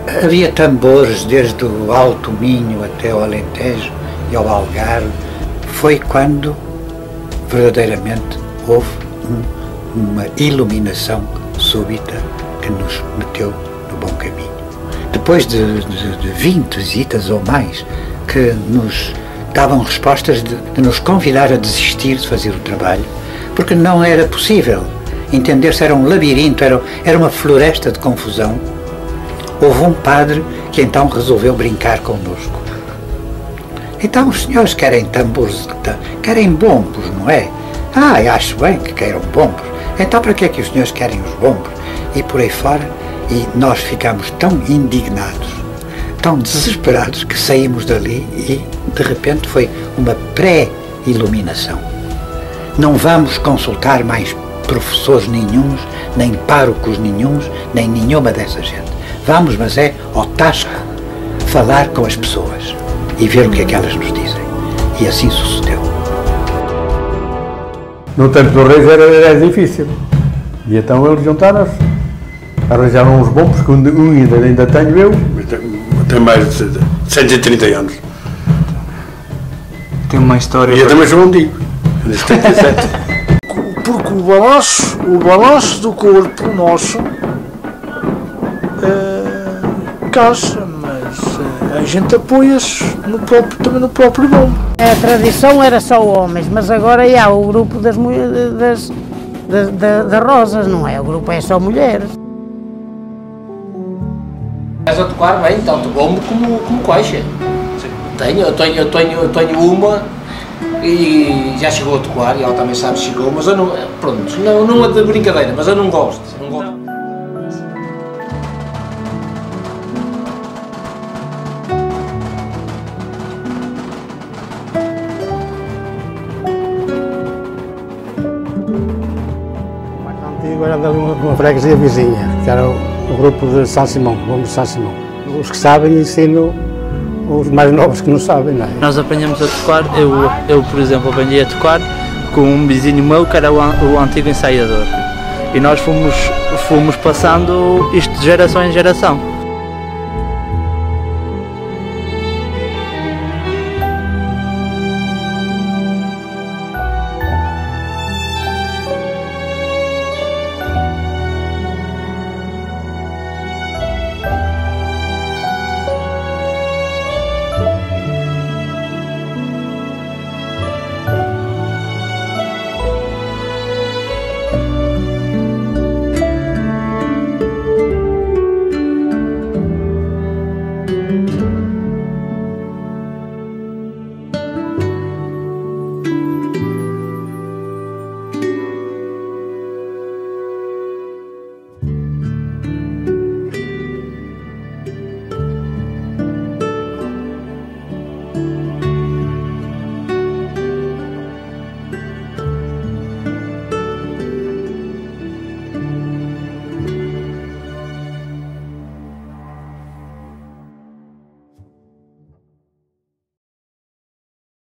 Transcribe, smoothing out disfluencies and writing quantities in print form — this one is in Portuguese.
Havia tambores desde o Alto Minho até o Alentejo e ao Algarve. Foi quando verdadeiramente houve uma iluminação súbita que nos meteu no bom caminho. Depois de 20 visitas ou mais que nos davam respostas de nos convidar a desistir de fazer o trabalho, porque não era possível entender-se, era um labirinto, era uma floresta de confusão. Houve um padre que então resolveu brincar connosco. Então os senhores querem tambores, querem bombos, não é? Eu acho bem que queiram bombos. Então para que é que os senhores querem os bombos? E por aí fora, e nós ficamos tão indignados, tão desesperados, que saímos dali e de repente foi uma pré-iluminação. Não vamos consultar mais professores nenhuns, nem párocos nenhuns, nem nenhuma dessa gente. Vamos, mas é ao tasco, falar com as pessoas e ver o que é que elas nos dizem. E assim sucedeu. No tempo dos reis era difícil. E então eles juntaram-se, arranjaram uns bombos, que um ainda tenho eu. Tem mais de 130 anos. Tem uma história. E eu também sou antigo, de 77. Porque o balanço do corpo nosso cansa, mas a gente apoia-se também no próprio bombo. A tradição era só homens, mas agora há o grupo das rosas, não é? O grupo é só mulheres. Estás a tocar bem, tanto bombo como caixa. Eu tenho uma e já chegou a tocar, e ela também sabe que chegou, mas eu não, pronto, não é de brincadeira, mas eu não gosto. O mais antigo era de uma freguesia vizinha, que era o grupo de São Simão, o bombo de São Simão. Os que sabem ensinam os mais novos que não sabem, não é? Nós apanhamos a tocar, eu por exemplo aprendi a tocar com um vizinho meu que era o antigo ensaiador. E nós fomos passando isto de geração em geração.